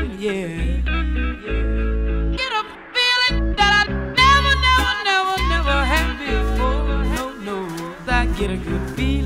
yeah. Get a feeling that I never, never, never, never had before. No, no, I get a good feeling.